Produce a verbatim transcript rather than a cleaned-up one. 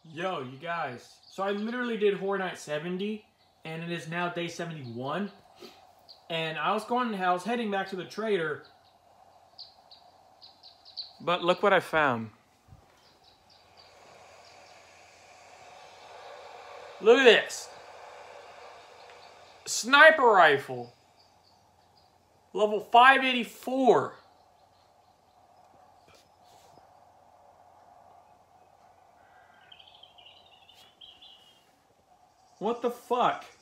Yo, you guys. So I literally did Horror Night seventy, and it is now day seventy-one. And I was going, I was heading back to the trader, but look what I found. Look at this. Sniper rifle. Level five eighty-four. What the fuck?